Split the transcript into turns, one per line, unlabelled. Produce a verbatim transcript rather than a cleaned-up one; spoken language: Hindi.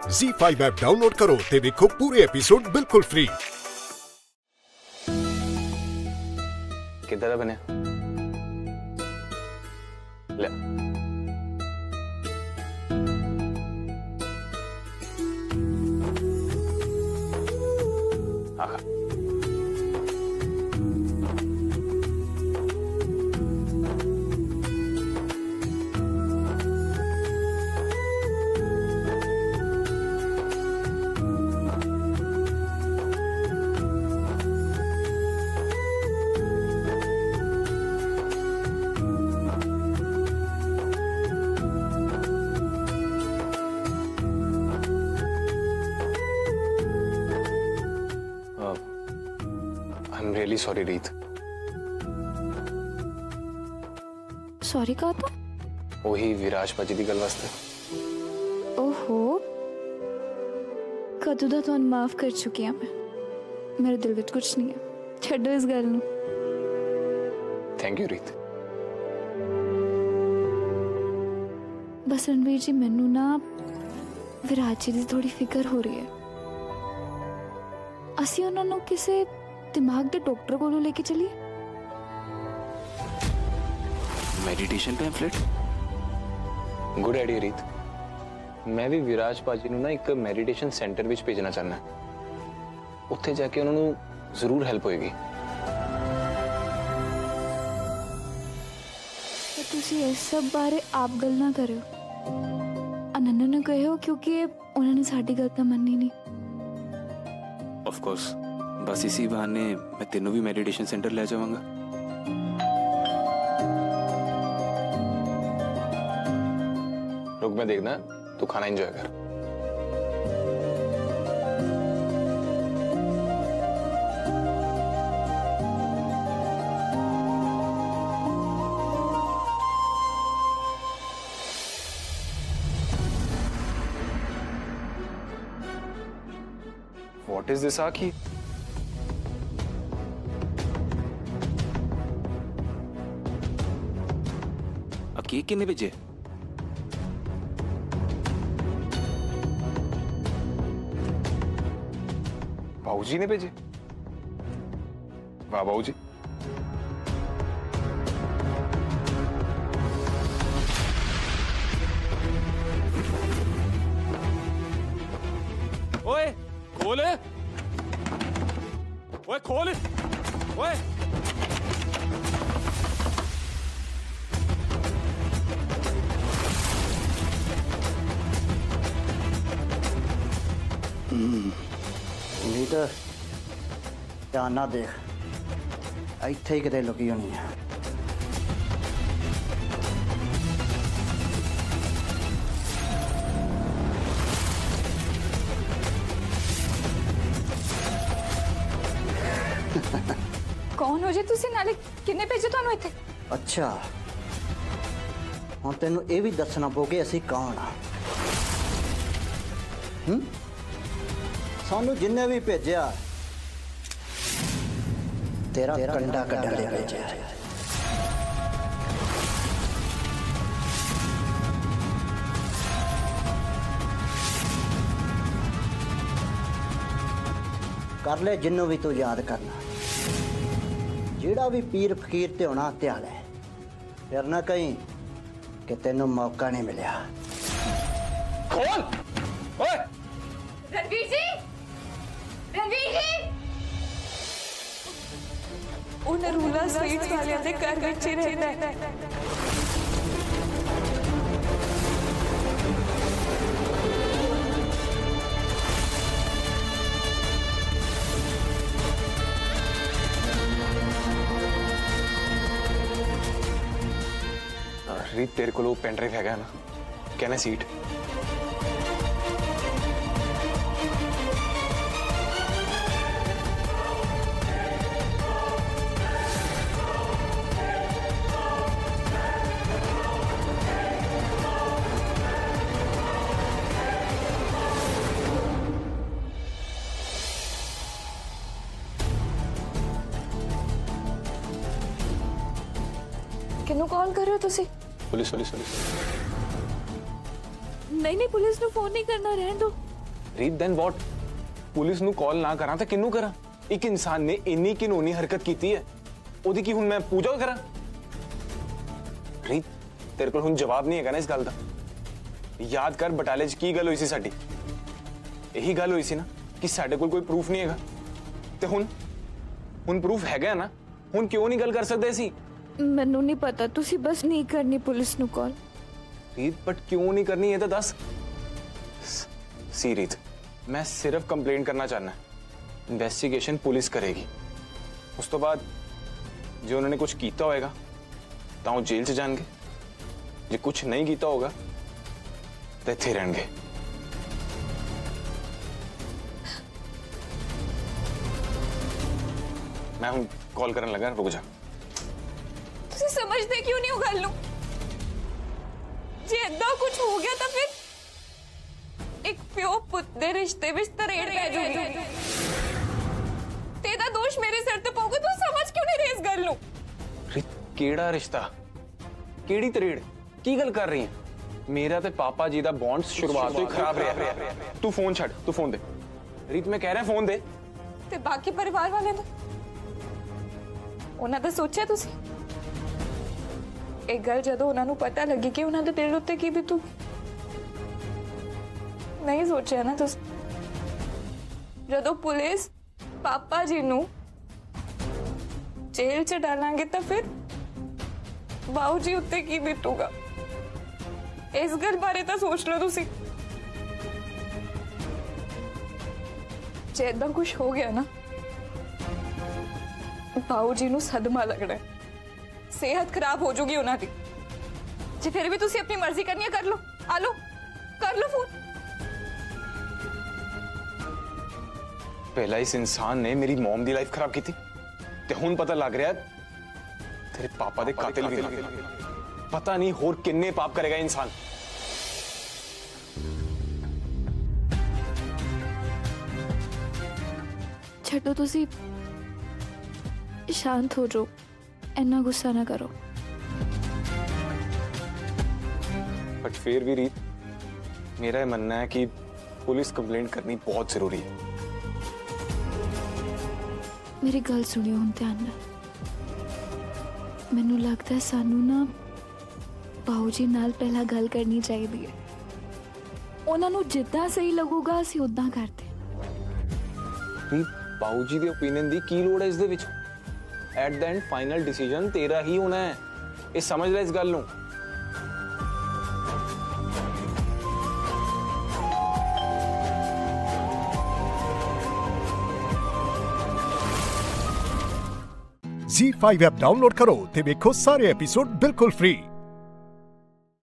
ज़ी फाइव ऐप डाउनलोड करो ते देखो पूरे एपिसोड बिल्कुल फ्री।
किधर बने ले हाँ I'm really sorry, रीत।
सॉरी कहा था?
वही विराज भाजी दी गल वास्ते।
ओहो, कदू दा तुहानू माफ कर चुकी हूं मैं। मेरे दिल विच कुछ नहीं है, छड्डो इस गल नू।
थैंक यू रीत।
बस रणवीर जी, मैनू ना विराज जी दी थोड़ी फिक्र हो रही है। असी उन्हां नू किसे दिमाग के डॉक्टर को लेके चलिए।
मेडिटेशन पैम्फलेट गुड आइडिया रीत। मैं भी विराज भाजी नू ना एक मेडिटेशन सेंटर विच भेजना चाहना। उत्थे जाके उन्होंने जरूर हेल्प होएगी।
तो तुसी इस सब बारे आप गल ना करो। अनन्या ने कहे हो क्योंकि उन्होंने साडी गल तां मन्नी नहीं।
ऑफ कोर्स, बस इसी बहाने मैं तेनों भी मेडिटेशन सेंटर ले जाऊंगा।
रुक, मैं देखना, तू खाना एंजॉय कर। What is this, Aki?
Cake किन्ने भेजे?
बाबूजी ने भेजे। वाह बाबूजी।
ओए खोल, ओए खोल, ओए
लीडर ध्यान ना देख, इत्थे ही किते लुकी होनी है।
कौन हो जे तुसी, नाले किन्ने भेजे तुहानू इत्थे?
अच्छा, हुण तैनू ये भी दसना पऊगी असी कौन आ। हम्म सानू जिन्ने भी भेजा तेरा कंडा कड्ढण लई भेजा। कर ले जिन्नू भी तू याद करना, जेड़ा भी पीर फकीर ते होना ध्यान है। फिर ना कहीं कि तेनू मौका नहीं मिलिया।
खोल, ओए
रणवीर जी, रणवीर जी, उन रूला स्वीट्स वाले दे घर विच ही रहंदा है।
रीत, तेरे को पेन ड्राइव हैगा ना, कहना सीट।
किन्नू कॉल कर रहे हो तुसी?
पुलिस पुलिस पुलिस
नहीं नहीं पुलिस नु फोन नहीं करना, रहने दो।
ਰੀਤ ਦੈਨ ਵਾਟ? ਪੁਲਿਸ ਨੂੰ ਕਾਲ ਨਾ ਕਰਾਂ ਤਾਂ ਕਿਹਨੂੰ ਕਰਾਂ? ਇੱਕ ਇਨਸਾਨ ਨੇ ਇੰਨੀ ਘਿਨੌਣੀ ਹਰਕਤ ਕੀਤੀ ਹੈ, ਉਹਦੀ ਕੀ ਹੁਣ ਮੈਂ ਪੂਜਾ ਕਰਾਂ? ਰੀਤ ਤੇਰੇ ਕੋਲ ਹੁਣ ਜਵਾਬ ਨਹੀਂ ਹੈਗਾ ਨਾ ਇਸ ਗੱਲ ਦਾ। ਯਾਦ ਕਰ ਬਟਾਲੇ 'ਚ ਕੀ ਗੱਲ ਹੋਈ ਸੀ ਸਾਡੀ। ਇਹੀ ਗੱਲ ਹੋਈ ਸੀ ਨਾ ਕਿ ਸਾਡੇ ਕੋਲ ਕੋਈ ਪ੍ਰੂਫ ਨਹੀਂ ਹੈਗਾ, ਤੇ ਹੁਣ ਹੁਣ ਪ੍ਰੂਫ ਹੈਗਾ ਨਾ, ਹੁਣ ਕਿਉਂ ਨਹੀਂ ਗੱਲ ਕਰ ਸਕਦੇ ਸੀ?
ਮੈਨੂੰ ਨਹੀਂ ਪਤਾ, ਤੁਸੀਂ ਬਸ ਨਹੀਂ ਕਰਨੀ ਪੁਲਿਸ ਨੂੰ ਕਾਲ।
ਰੀਤ ਬਟ ਕਿਉਂ ਨਹੀਂ ਕਰਨੀ ਇਹ ਤਾਂ ਦੱਸ। ਸੀ ਰੀਤ, ਮੈਂ ਸਿਰਫ ਕੰਪਲੇਂਟ ਕਰਨਾ ਚਾਹਨਾ। ਇਨਵੈਸਟੀਗੇਸ਼ਨ ਪੁਲਿਸ ਕਰੇਗੀ, ਉਸ ਤੋਂ ਬਾਅਦ ਜੇ ਉਹਨਾਂ ਨੇ ਕੁਝ ਕੀਤਾ ਹੋਏਗਾ ਤਾਂ ਉਹ ਜੇਲ੍ਹ 'ਚ ਜਾਣਗੇ, ਜੇ ਕੁਝ ਨਹੀਂ ਕੀਤਾ ਹੋਗਾ ਤਾਂ ਇੱਥੇ ਰਹਿਣਗੇ। ਮੈਂ ਹੁਣ ਕਾਲ ਕਰਨ ਲੱਗਾ, ਰੁਕ ਜਾ।
ਤੁਸੀਂ ਸਮਝਦੇ ਕਿਉਂ ਨਹੀਂ ਹੋ ਗੱਲ ਨੂੰ? ਜੇ ਏਦਾਂ ਕੁਝ ਹੋ ਗਿਆ ਤਾਂ ਫਿਰ ਇੱਕ ਪਿਓ ਪੁੱਤ ਦੇ ਰਿਸ਼ਤੇ ਵਿੱਚ ਤਰੇੜ ਪੈ ਜੂਗੀ ਤੇ ਇਹਦਾ ਦੋਸ਼ ਮੇਰੇ ਸਿਰ ਤੇ ਪਊਗਾ। ਤੂੰ ਸਮਝ ਕਿਉਂ ਨਹੀਂ ਰਹੀ ਇਸ ਗੱਲ ਨੂੰ?
ਕਿਹੜਾ ਰਿਸ਼ਤਾ, ਕਿਹੜੀ ਤਰੇੜ, ਕੀ ਗੱਲ ਕਰ ਰਹੀ ਹੈ? ਮੇਰਾ ਤੇ ਪਾਪਾ ਜੀ ਦਾ ਬੌਂਡ ਸ਼ੁਰੂਆਤ ਤੋਂ ਹੀ ਖਰਾਬ ਰਿਹਾ। ਤੂੰ ਫੋਨ ਛੱਡ, ਤੂੰ ਫੋਨ ਦੇ। ਰੀਤ ਮੈਂ ਕਹਿ ਰਿਹਾ ਫੋਨ ਦੇ।
ਤੇ ਬਾਕੀ ਪਰਿਵਾਰ ਵਾਲੇ ਦਾ ਉਹਨਾਂ ਦਾ ਸੋਚਿਆ ਤੁਸੀਂ? ਇਹ ਗੱਲ ਜਦੋਂ ਉਹਨਾਂ ਨੂੰ ਪਤਾ ਲੱਗੀ ਕਿ ਉਹਨਾਂ ਦੇ ਦਿਲ ਉੱਤੇ ਕੀ ਬੀਤੂ, ਨਹੀਂ ਸੋਚਿਆ ਨਾ ਤੁਸੀਂ? ਜਦੋਂ ਪੁਲਿਸ ਪਾਪਾ ਜੀ ਨੂੰ ਜੇਲ੍ਹ 'ਚ ਡਾਲਾਂਗੇ ਤਾਂ ਫਿਰ ਬਾਊ ਜੀ ਉੱਤੇ ਕੀ ਬੀਤੂਗਾ? ਇਸ ਗੱਲ ਬਾਰੇ ਤਾਂ ਸੋਚ ਲਓ ਤੁਸੀਂ। ਜੇ ਏਦਾਂ ਕੁਝ ਹੋ ਗਿਆ ਨਾ, ਬਾਊ ਜੀ ਨੂੰ ਸਦਮਾ ਲੱਗਣਾ, ਸਿਹਤ ਖਰਾਬ ਹੋ ਜਾਊਗੀ ਉਹਨਾਂ ਦੀ। ਜੇ ਫਿਰ ਵੀ ਤੁਸੀਂ ਆਪਣੀ ਮਰਜ਼ੀ ਕਰਨੀ ਹੈ ਕਰ ਲਓ, ਆ ਲਓ, ਕਰ ਲਓ ਫੋਨ।
ਪਹਿਲਾਂ ਇਸ ਇਨਸਾਨ ਨੇ ਮੇਰੀ ਮਮ ਦੀ ਲਾਈਫ ਖਰਾਬ ਕੀਤੀ ਤੇ ਹੁਣ ਪਤਾ ਲੱਗ ਰਿਹਾ ਤੇਰੇ ਪਾਪਾ ਦੇ ਕਾਤਿਲ ਵੀ ਨੇ। ਪਤਾ ਨਹੀਂ ਹੋਰ ਕਿੰਨੇ ਪਾਪ ਕਰੇਗਾ ਇਨਸਾਨ।
ਛੱਡੋ, ਤੁਸੀਂ ਸ਼ਾਂਤ ਹੋ ਜਾਓ, ਇੰਨਾ ਗੁੱਸਾ ਨਾ ਕਰੋ।
बट फिर भी रीत, मेरा मानना है कि पुलिस कंप्लेंट करनी बहुत जरूरी है।
मेरी गल सुनियो हुण ध्यान नाल। मैनू लगता है सानू ना बाऊ जी नाल पहला गल करनी चाहिए है। उन्हां नू जिद्दां सही लगूगा असीं उदां करदे।
बाऊ जी दी ओपीनियन दी की लोड़ है इस दे विच? At the end final decision तेरा ही होना है, ये समझ ले इस गल नू।
ज़ी फाइव ऐप डाउनलोड करो ते देखो सारे एपिसोड बिल्कुल फ्री।